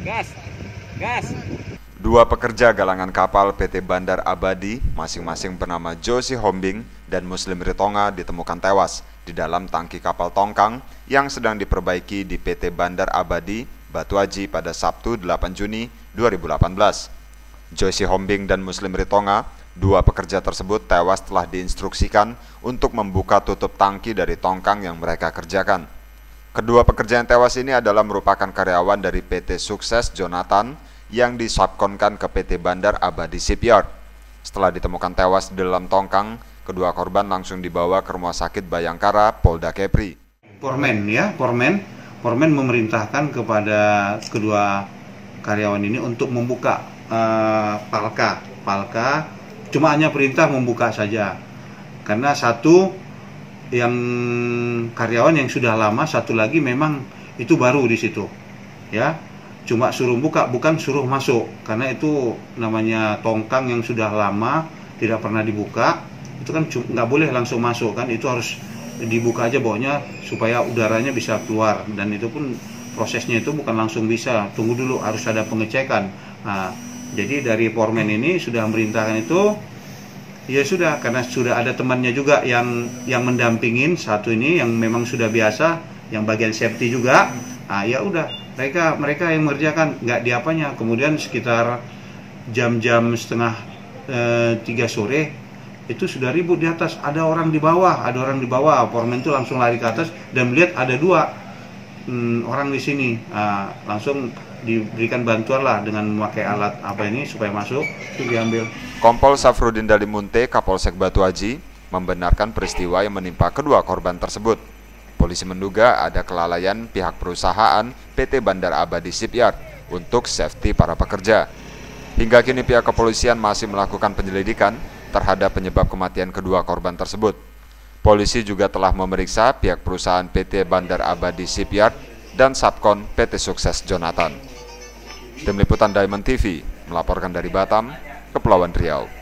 Gas, gas. Dua pekerja galangan kapal PT Bandar Abadi, masing-masing bernama Josie Hombing dan Muslim Ritonga, ditemukan tewas di dalam tangki kapal tongkang yang sedang diperbaiki di PT Bandar Abadi, Batu Aji pada Sabtu 8 Juni 2018. Josie Hombing dan Muslim Ritonga, dua pekerja tersebut tewas telah diinstruksikan untuk membuka tutup tangki dari tongkang yang mereka kerjakan. Kedua pekerja yang tewas ini adalah merupakan karyawan dari PT Sukses Jonathan yang disubkonkan ke PT Bandar Abadi Shipyard. Setelah ditemukan tewas di dalam tongkang, kedua korban langsung dibawa ke Rumah Sakit Bayangkara, Polda Kepri. Pormen memerintahkan kepada kedua karyawan ini untuk membuka palka. Cuma hanya perintah membuka saja. Karena satu yang karyawan yang sudah lama, satu lagi memang itu baru di situ, ya. Cuma suruh buka, bukan suruh masuk, karena itu namanya tongkang yang sudah lama tidak pernah dibuka, itu kan nggak boleh langsung masuk kan, itu harus dibuka aja bawahnya supaya udaranya bisa keluar, dan itu pun prosesnya itu bukan langsung bisa, tunggu dulu, harus ada pengecekan. Nah, jadi dari Pormen ini sudah merintahkan itu. Ya sudah, karena sudah ada temannya juga yang mendampingin satu ini yang memang sudah biasa, yang bagian safety juga. Ah ya udah, mereka yang mengerjakan, nggak diapanya. Kemudian sekitar jam-jam setengah 3 sore itu sudah ribut di atas. Ada orang di bawah. Pormen itu langsung lari ke atas dan melihat ada dua orang di sini. Langsung diberikan bantuan lah dengan memakai alat supaya masuk, itu diambil. Kompol Safrudin Dalimunte, Kapolsek Batu Aji, membenarkan peristiwa yang menimpa kedua korban tersebut. Polisi menduga ada kelalaian pihak perusahaan PT Bandar Abadi Shipyard untuk safety para pekerja. Hingga kini pihak kepolisian masih melakukan penyelidikan terhadap penyebab kematian kedua korban tersebut. Polisi juga telah memeriksa pihak perusahaan PT Bandar Abadi Shipyard dan Subkon PT Sukses Jonathan. Tim Liputan Diamond TV melaporkan dari Batam, Kepulauan Riau.